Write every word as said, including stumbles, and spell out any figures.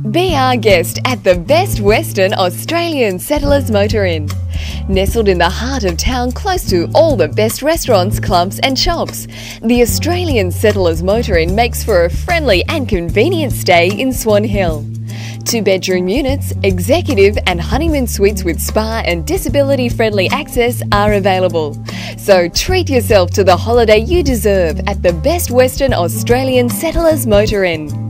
Be our guest at the best Western Australian settlers motor inn. Nestled in the heart of town close to all the best restaurants, clubs and shops, the Australian Settlers Motor Inn makes for a friendly and convenient stay in Swan Hill. Two-bedroom units, executive and honeymoon suites with spa and disability-friendly access are available. So treat yourself to the holiday you deserve at the best Western Australian Settlers Motor Inn.